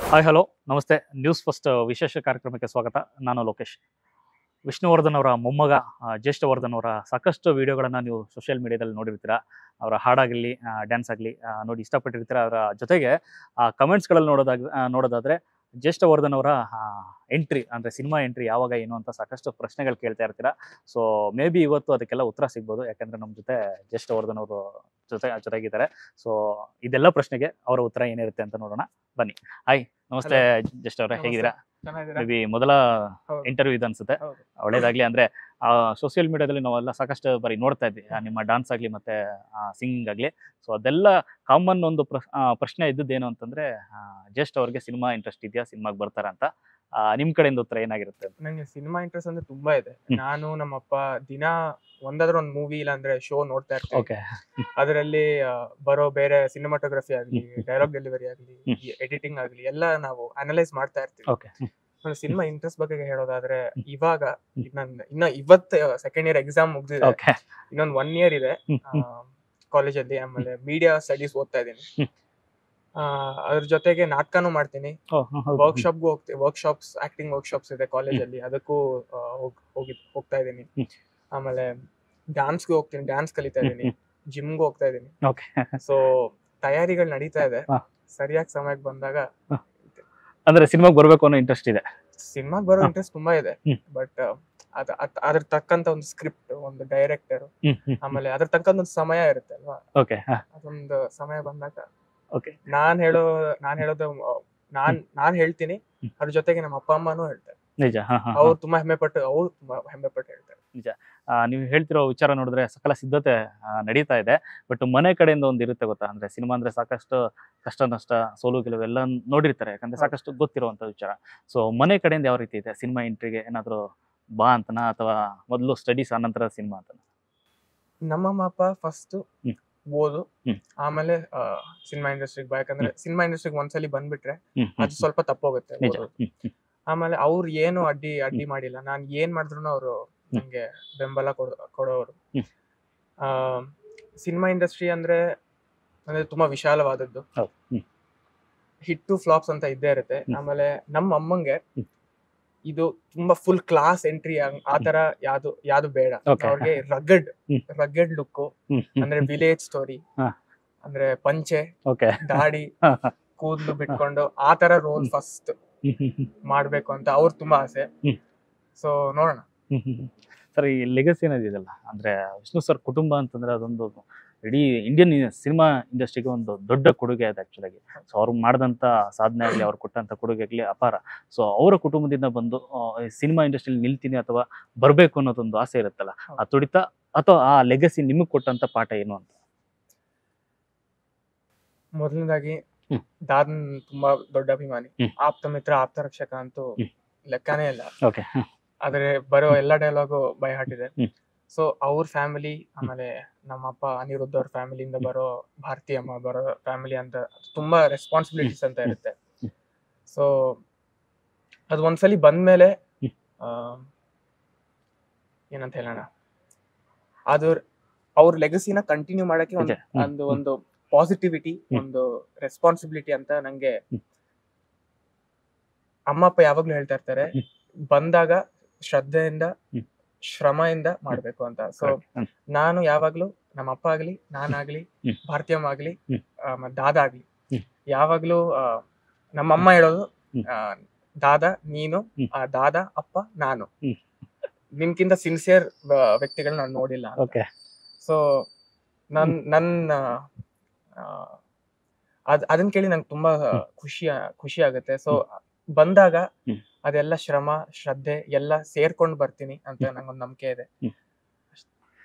Hi hello ನಮಸ್ತೆ. News First ವಿಶೇಷ ಕಾರ್ಯಕ್ರಮಕ್ಕೆ ಸ್ವಾಗತ. ನಾನು ಲೋಕೇಶ್. ವಿಷ್ಣುವರ್ಧನ್ ಅವರ ಮೊಮ್ಮಗ ಜ್ಯೇಷ್ಠವರ್ಧನ್ ಅವರ ಸಾಕಷ್ಟು ವಿಡಿಯೋಗಳನ್ನು ನೀವು ಸೋಷಿಯಲ್ ಮೀಡಿಯಾದಲ್ಲಿ ನೋಡಿರ್ತೀರ. ಅವರ ಹಾಡಾಗಲಿ ಡ್ಯಾನ್ಸ್ ಆಗಲಿ ನೋಡಿ ಇಷ್ಟಪಟ್ಟಿರ್ತೀರ. ಅವರ ಜೊತೆಗೆ ಕಮೆಂಟ್ಸ್ಗಳಲ್ಲಿ ನೋಡೋದಾದರೆ ಜ್ಯೇಷ್ಠವರ್ಧನ್ ಅವರ ಎಂಟ್ರಿ ಅಂದರೆ ಸಿನಿಮಾ ಎಂಟ್ರಿ ಯಾವಾಗ ಏನು ಅಂತ ಸಾಕಷ್ಟು ಪ್ರಶ್ನೆಗಳು ಕೇಳ್ತಾ ಇರ್ತೀರ. ಸೊ ಮೇ ಬಿ ಇವತ್ತು ಅದಕ್ಕೆಲ್ಲ ಉತ್ತರ ಸಿಗ್ಬೋದು, ಯಾಕೆಂದರೆ ನಮ್ಮ ಜೊತೆ ಜ್ಯೇಷ್ಠವರ್ಧನ್ ಅವರು ಜೊತೆಗಿದ್ದಾರೆ. ಸೊ ಇದೆಲ್ಲ ಪ್ರಶ್ನೆಗೆ ಅವರ ಉತ್ತರ ಏನಿರುತ್ತೆ ಅಂತ ನೋಡೋಣ ಬನ್ನಿ. ಹಾಯ್, ನಮಸ್ತೆ ಜ್ಯೇಷ್ಠ ಅವರೇ, ಹೇಗಿದ್ದೀರಾ? ಮೇ ಬಿ ಮೊದಲ ಇಂಟರ್ವ್ಯೂ ಇದು ಅನ್ಸುತ್ತೆ. ಒಳ್ಳೇದಾಗ್ಲಿ. ಅಂದ್ರೆ ಸೋಷಿಯಲ್ ಮೀಡಿಯಾದಲ್ಲಿ ನಾವೆಲ್ಲ ಸಾಕಷ್ಟು ಬಾರಿ ನೋಡ್ತಾ ಇದ್ವಿ ನಿಮ್ಮ ಡಾನ್ಸ್ ಆಗ್ಲಿ ಮತ್ತೆ ಸಿಂಗಿಂಗ್ ಆಗ್ಲಿ. ಸೊ ಅದೆಲ್ಲ ಕಾಮನ್ ಒಂದು ಪ್ರಶ್ನೆ ಇದ್ದದ್ದೇನು ಅಂತಂದ್ರೆ ಜ್ಯೇಷ್ಠ ಅವ್ರಿಗೆ ಸಿನಿಮಾ ಇಂಟ್ರೆಸ್ಟ್ ಇದೆಯಾ, ಸಿನಿಮಾಗೆ ಬರ್ತಾರ ಅಂತ. ನಿಮ್ ಕಡೆಯಿಂದ ಉತ್ತರ ಏನಾಗಿರುತ್ತೆ? ನಂಗೆ ಸಿನಿಮಾ ಇಂಟ್ರೆಸ್ಟ್ ಅಂದ್ರೆ ತುಂಬಾ ಇದೆ. ನಾನು ನಮ್ಮಪ್ಪ ದಿನ ಒಂದಾದ್ರೂ ಒಂದು ಮೂವಿ ಇಲ್ಲ ಅಂದ್ರೆ ಶೋ ನೋಡ್ತಾ ಇರ್ತೀನಿ. ಅದರಲ್ಲಿ ಬರೋ ಬೇರೆ ಸಿನಿಮಾಟೋಗ್ರಫಿ ಆಗ್ಲಿ, ಡೈಲಾಗ್ ಡೆಲಿವರಿ ಆಗ್ಲಿ, ಎಡಿಟಿಂಗ್ ಆಗ್ಲಿ ಎಲ್ಲ ನಾವು ಅನಲೈಸ್ ಮಾಡ್ತಾ ಇರ್ತೀವಿ. ಸಿನಿಮಾ ಇಂಟ್ರೆಸ್ಟ್ ಬಗ್ಗೆ ಹೇಳೋದಾದ್ರೆ ಇವಾಗ ಇನ್ನ ಇವತ್ತು ಸೆಕೆಂಡ್ ಇಯರ್ ಎಕ್ಸಾಮ್ ಮುಗ್ದಿದೆ. ಇನ್ನೊಂದು 1 ಇಯರ್ ಇದೆ ಕಾಲೇಜಲ್ಲಿ. ಆಮೇಲೆ ಮೀಡಿಯಾ ಸ್ಟಡೀಸ್ ಓದ್ತಾ ಇದ್ದೀನಿ. ಅದ್ರ ಜೊತೆಗೆ ನಾಟಕನೂ ಮಾಡ್ತೀನಿ. ವರ್ಕ್ಶಾಪ್ಗೂ ಹೋಗ್ತೀನಿ. ಆಕ್ಟಿಂಗ್ ವರ್ಕ್ಶಾಪ್ಸ್ ಇದೆ ಕಾಲೇಜಲ್ಲಿ, ಅದಕ್ಕೂ ಹೋಗ್ತಾ ಇದ್ದೀನಿ. ಆಮೇಲೆ ಡ್ಯಾನ್ಸ್ಗೂ ಹೋಗ್ತೀನಿ, ಡ್ಯಾನ್ಸ್ ಕಲಿತಾ ಇದ್ದೀನಿ. ಜಿಮ್ಗೂ ಹೋಗ್ತಾ ಇದ್ದೀನಿ. ಸೊ ತಯಾರಿಗಳು ನಡೀತಾ ಇದೆ. ಸರಿಯಾಗಿ ಸಮಯಕ್ಕೆ ಬಂದಾಗ ಅಂದ್ರೆ ಸಿನಿಮಾಗೆ ಬರ್ಬೇಕು ಅನ್ನೋ ಇಂಟ್ರೆಸ್ಟ್ ಇದೆ. ಸಿನಿಮಾಗೆ ಬರೋ ಇಂಟ್ರೆಸ್ಟ್ ತುಂಬಾ ಇದೆ. ಬಟ್ ಅದ್ರ ತಕ್ಕಂತ ಒಂದು ಸ್ಕ್ರಿಪ್ಟ್, ಒಂದು ಡೈರೆಕ್ಟರ್, ಆಮೇಲೆ ಅದ್ರ ತಕ್ಕಂತ ಒಂದು ಸಮಯ ಇರುತ್ತೆ ಅಲ್ವಾ. ಅದೊಂದು ಸಮಯ ಬಂದಾಗ ನಾನ್ ಹೇಳ್ತೀನಿ. ಅದ್ರ ಜೊತೆಗೆ ನಮ್ಮ ಅಪ್ಪ ಅಮ್ಮನೂ ಹೇಳ್ತಾರೆ. ನಿಜ. ಅವ್ರು ತುಂಬಾ ಹೆಮ್ಮೆ ಪಟ್ಟು ಹೇಳ್ತಾರೆ. ನಿಜ. ನೀವು ಹೇಳ್ತಿರೋ ವಿಚಾರ ನೋಡಿದ್ರೆ ಸಕಲ ಸಿದ್ಧತೆ ನಡೀತಾ ಇದೆ. ಬಟ್ ಮನೆ ಕಡೆಯಿಂದ ಒಂದು ಇರುತ್ತೆ ಗೊತ್ತಾ, ಅಂದ್ರೆ ಸಿನಿಮಾ ಅಂದ್ರೆ ಸಾಕಷ್ಟು ಕಷ್ಟ ನಷ್ಟ, ಸೋಲು ಗೆಲುವು ಎಲ್ಲ ನೋಡಿರ್ತಾರೆ, ಯಾಕಂದ್ರೆ ಸಾಕಷ್ಟು ಗೊತ್ತಿರುವಂತ ವಿಚಾರ. ಸೊ ಮನೆ ಕಡೆಯಿಂದ ಯಾವ ರೀತಿ ಇದೆ? ಸಿನಿಮಾ ಎಂಟ್ರಿಗೆ ಏನಾದ್ರು ಬಾ ಅಂತನಾ, ಅಥವಾ ಮೊದಲು ಸ್ಟಡೀಸ್ ಆನಂತರ ಸಿನಿಮಾ ಅಂತನಾ? ನಮ್ಮ ಅಪ್ಪ ಫಸ್ಟ್ ಓದು, ಆಮೇಲೆ ಸಿನಿಮಾ ಇಂಡಸ್ಟ್ರಿಗೆ ಬಾ. ಯಾಕಂದ್ರೆ ಸಿನಿಮಾ ಇಂಡಸ್ಟ್ರಿಗೆ ಒಂದ್ಸಲಿ ಬಂದ್ಬಿಟ್ರೆ ಅದು ಸ್ವಲ್ಪ ತಪ್ಪೋಗುತ್ತೆ. ಆಮೇಲೆ ಅವ್ರು ಏನು ಅಡ್ಡಿ ಮಾಡಿಲ್ಲ. ನಾನ್ ಏನ್ ಮಾಡಿದ್ರು ಅವ್ರು ನಂಗೆ ಬೆಂಬಲ ಕೊಡೋರು. ಸಿನಿಮಾ ಇಂಡಸ್ಟ್ರಿ ಅಂದ್ರೆ ತುಂಬಾ ವಿಶಾಲವಾದದ್ದು. ಹಿಟ್ ಟು ಫ್ಲಾಪ್ಸ್ ಅಂತ ಇದ್ದೇ ಇರುತ್ತೆ. ಆಮೇಲೆ ನಮ್ಮ ಅಮ್ಮಂಗೆ ಇದು ತುಂಬಾ ಫುಲ್ ಕ್ಲಾಸ್ ಎಂಟ್ರಿ ಆತರ ಯಾವ್ದು ಬೇಡ. ಅವ್ರಿಗೆ ರಗ್ಗಡ್ ಲುಕ್, ಅಂದ್ರೆ ವಿಲೇಜ್ ಸ್ಟೋರಿ, ಅಂದ್ರೆ ಪಂಚೆ, ದಾಡಿ, ಕೂದಲು ಬಿಟ್ಕೊಂಡು ಆತರ ರೋಲ್ ಫಸ್ಟ್ ಮಾಡ್ಬೇಕು ಅಂತ ಅವ್ರು ತುಂಬಾ ಆಸೆ. ಸೊ ನೋಡೋಣ. ಸರ್, ಈ ಲೆಗಸಿ ಅನ್ನೋದಿದೆಯಲ್ಲ, ಅಂದ್ರೆ ವಿಷ್ಣು ಸರ್ ಕುಟುಂಬ ಅಂತಂದ್ರೆ ಅದೊಂದು ಇಡೀ ಇಂಡಿಯನ್ ಸಿನಿಮಾ ಇಂಡಸ್ಟ್ರಿಗೆ ಒಂದು ದೊಡ್ಡ ಕೊಡುಗೆ ಇದೆ ಆಕ್ಚುಲಾಗಿ. ಸೊ ಅವ್ರು ಮಾಡಿದಂಥ ಸಾಧನೆ ಆಗಲಿ, ಅವ್ರು ಕೊಟ್ಟಂಥ ಕೊಡುಗೆ ಆಗಲಿ ಅಪಾರ. ಸೊ ಅವರ ಕುಟುಂಬದಿಂದ ಬಂದು ಸಿನಿಮಾ ಇಂಡಸ್ಟ್ರಿಯಲ್ಲಿ ನಿಲ್ತೀನಿ ಅಥವಾ ಬರಬೇಕು ಅನ್ನೋದೊಂದು ಆಸೆ ಇರುತ್ತಲ್ಲ, ಆ ತುಡಿತ ಅಥವಾ ಆ ಲೆಗಸಿ ನಿಮಗೆ ಕೊಟ್ಟಂತ ಪಾಠ ಏನು ಅಂತ? ಮೊದಲನೇದಾಗಿ ದಾದನ್ ತುಂಬಾ ದೊಡ್ಡ ಅಭಿಮಾನಿ. ಆಪ್ತ ಮಿತ್ರ, ಆಪ್ತ ರಕ್ಷಕ ಅಂತೂ ಲೆಕ್ಕನೇ ಇಲ್ಲ. ಆದ್ರೆ ಬರೋ ಎಲ್ಲಾ ಡೈಲಾಗು ಬೈ ಹಾರ್ಟ್ ಇದೆ. ಸೊ ಅವ್ರ ಫ್ಯಾಮಿಲಿ, ಆಮೇಲೆ ನಮ್ಮಪ್ಪ ಅನಿರುದ್ಧ ಅವ್ರ ಫ್ಯಾಮಿಲಿಯಿಂದ ಬರೋ ಭಾರತಿ ಅಮ್ಮ ಬರೋ ಫ್ಯಾಮಿಲಿ ಅಂತ ತುಂಬಾ ರೆಸ್ಪಾನ್ಸಿಬಿಲಿಟೀಸ್ ಅಂತ ಇರುತ್ತೆ. ಸೊ ಅದು ಒಂದ್ಸಲಿ ಬಂದ್ಮೇಲೆ ಏನಂತ ಹೇಳೋಣ, ಅದು ಅವ್ರ ಲೆಗಸಿನ ಕಂಟಿನ್ಯೂ ಮಾಡಕ್ಕೆ ಒಂದು ಪಾಸಿಟಿವಿಟಿ, ಒಂದು ರೆಸ್ಪಾನ್ಸಿಬಿಲಿಟಿ ಅಂತ ನಂಗೆ ಅಮ್ಮ ಅಪ್ಪ ಯಾವಾಗ್ಲೂ ಹೇಳ್ತಾ ಇರ್ತಾರೆ. ಬಂದಾಗ ಶ್ರದ್ಧೆಯಿಂದ, ಶ್ರಮದಿಂದ ಮಾಡ್ಬೇಕು ಅಂತ. ಸೊ ನಾನು ಯಾವಾಗ್ಲೂ ನಮ್ಮ ಅಪ್ಪ ಆಗ್ಲಿ, ನಾನಾಗ್ಲಿ, ಭಾರತೀಯಮ್ಮ ಆಗ್ಲಿ, ದಾದ ಆಗ್ಲಿ, ಯಾವಾಗ್ಲೂ ನಮ್ಮಮ್ಮ ಹೇಳೋದು, ದಾದ ನೀನು, ದಾದ ಅಪ್ಪ ನಾನು, ನಿಮ್ಗಿಂತ ಸಿನ್ಸಿಯರ್ ವ್ಯಕ್ತಿಗಳು ನಾನು ನೋಡಿಲ್ಲ. ಸೊ ನನ್ನ ಅದನ್ನ ಕೇಳಿ ನಂಗೆ ತುಂಬಾ ಖುಷಿ ಆಗುತ್ತೆ. ಸೊ ಬಂದಾಗ ಅದೆಲ್ಲ ಶ್ರಮ, ಶ್ರದ್ಧೆ ಎಲ್ಲ ಸೇರ್ಕೊಂಡು ಬರ್ತೀನಿ ಅಂತ ನಂಗೊಂದು ನಂಬಿಕೆ ಇದೆ.